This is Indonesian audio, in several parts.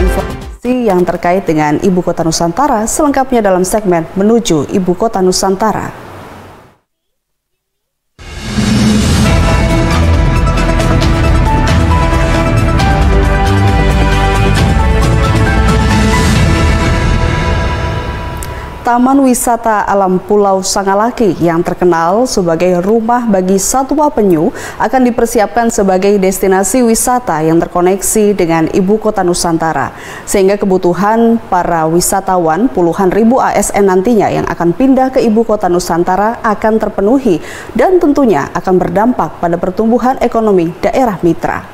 informasi yang terkait dengan Ibu Kota Nusantara selengkapnya dalam segmen Menuju Ibu Kota Nusantara. Taman Wisata Alam Pulau Sangalaki yang terkenal sebagai rumah bagi satwa penyu akan dipersiapkan sebagai destinasi wisata yang terkoneksi dengan Ibu Kota Nusantara. Sehingga kebutuhan para wisatawan puluhan ribu ASN nantinya yang akan pindah ke Ibu Kota Nusantara akan terpenuhi dan tentunya akan berdampak pada pertumbuhan ekonomi daerah mitra.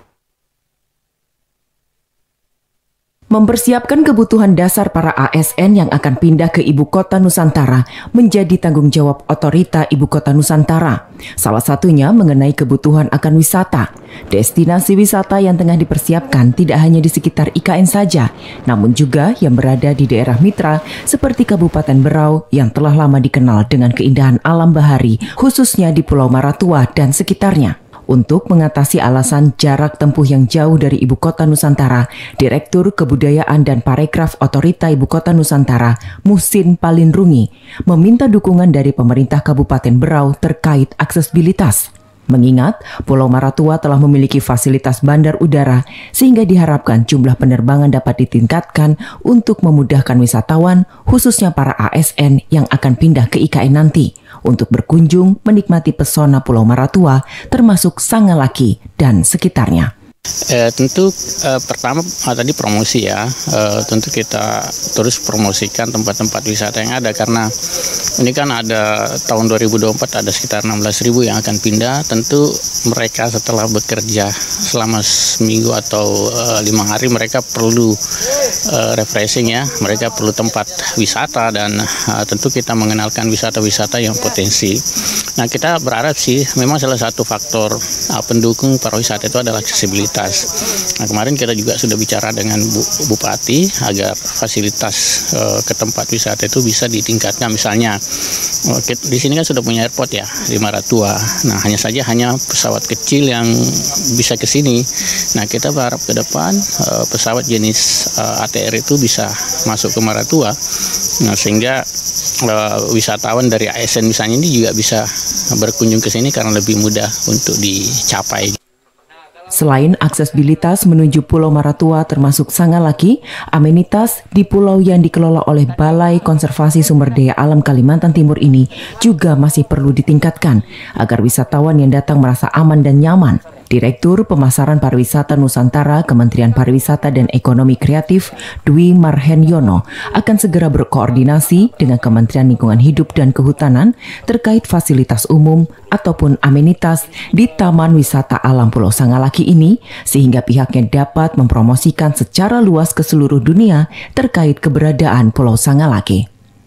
Mempersiapkan kebutuhan dasar para ASN yang akan pindah ke Ibu Kota Nusantara menjadi tanggung jawab otorita Ibu Kota Nusantara. Salah satunya mengenai kebutuhan akan wisata. Destinasi wisata yang tengah dipersiapkan tidak hanya di sekitar IKN saja, namun juga yang berada di daerah mitra seperti Kabupaten Berau yang telah lama dikenal dengan keindahan alam bahari, khususnya di Pulau Maratua dan sekitarnya. Untuk mengatasi alasan jarak tempuh yang jauh dari Ibu Kota Nusantara, Direktur Kebudayaan dan Parekraf Otorita Ibu Kota Nusantara, Muhsin Palindrungi, meminta dukungan dari pemerintah Kabupaten Berau terkait aksesibilitas. Mengingat Pulau Maratua telah memiliki fasilitas bandar udara sehingga diharapkan jumlah penerbangan dapat ditingkatkan untuk memudahkan wisatawan, khususnya para ASN yang akan pindah ke IKN nanti, untuk berkunjung menikmati pesona Pulau Maratua termasuk Sangalaki dan sekitarnya. Tentu pertama tadi promosi ya, tentu kita terus promosikan tempat-tempat wisata yang ada karena ini kan ada tahun 2024 ada sekitar 16.000 yang akan pindah. Tentu mereka setelah bekerja selama seminggu atau 5 hari mereka perlu refreshing ya, mereka perlu tempat wisata dan tentu kita mengenalkan wisata-wisata yang potensi. Nah kita berharap sih memang salah satu faktor pendukung pariwisata itu adalah aksesibilitas. Nah kemarin kita juga sudah bicara dengan Bupati agar fasilitas ke tempat wisata itu bisa ditingkatkan. Misalnya di sini kan sudah punya airport ya di Maratua. Nah hanya pesawat kecil yang bisa ke sini. Nah kita berharap ke depan pesawat jenis ATR itu bisa masuk ke Maratua. Nah sehingga wisatawan dari ASN misalnya ini juga bisa berkunjung ke sini karena lebih mudah untuk dicapai. Selain aksesibilitas menuju Pulau Maratua termasuk Sangalaki, amenitas di pulau yang dikelola oleh Balai Konservasi Sumber Daya Alam Kalimantan Timur ini juga masih perlu ditingkatkan agar wisatawan yang datang merasa aman dan nyaman. Direktur Pemasaran Pariwisata Nusantara Kementerian Pariwisata dan Ekonomi Kreatif Dwi Marhenyono akan segera berkoordinasi dengan Kementerian Lingkungan Hidup dan Kehutanan terkait fasilitas umum ataupun amenitas di Taman Wisata Alam Pulau Sangalaki ini sehingga pihaknya dapat mempromosikan secara luas ke seluruh dunia terkait keberadaan Pulau Sangalaki.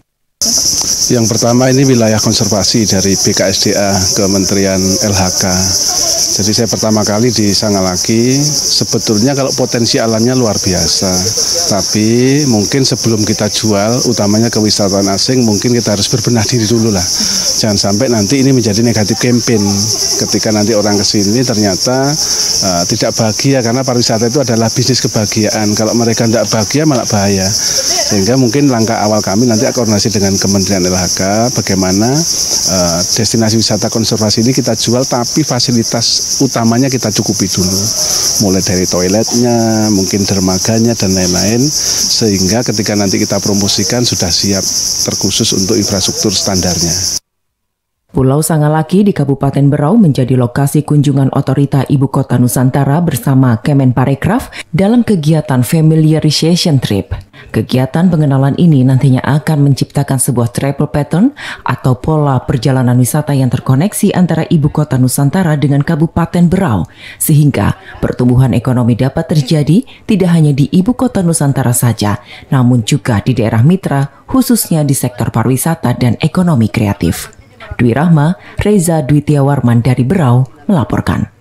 Yang pertama ini wilayah konservasi dari BKSDA Kementerian LHK. Jadi saya pertama kali di Sangalaki, sebetulnya kalau potensi alamnya luar biasa. Tapi mungkin sebelum kita jual, utamanya ke wisatawan asing, mungkin kita harus berbenah diri dulu lah. Jangan sampai nanti ini menjadi negatif campaign. Ketika nanti orang ke sini ternyata tidak bahagia, karena pariwisata itu adalah bisnis kebahagiaan. Kalau mereka tidak bahagia malah bahaya. Sehingga mungkin langkah awal kami nanti koordinasi dengan Kementerian LHK, bagaimana destinasi wisata konservasi ini kita jual, tapi fasilitas utamanya kita cukupi dulu, mulai dari toiletnya, mungkin dermaganya dan lain-lain, sehingga ketika nanti kita promosikan sudah siap terkhusus untuk infrastruktur standarnya. Pulau Sangalaki di Kabupaten Berau menjadi lokasi kunjungan otorita Ibu Kota Nusantara bersama Kemenparekraf dalam kegiatan Familiarization Trip. Kegiatan pengenalan ini nantinya akan menciptakan sebuah travel pattern atau pola perjalanan wisata yang terkoneksi antara Ibu Kota Nusantara dengan Kabupaten Berau, sehingga pertumbuhan ekonomi dapat terjadi tidak hanya di Ibu Kota Nusantara saja, namun juga di daerah mitra, khususnya di sektor pariwisata dan ekonomi kreatif. Dwi Rahma, Reza Dwi Tiawarman dari Berau melaporkan.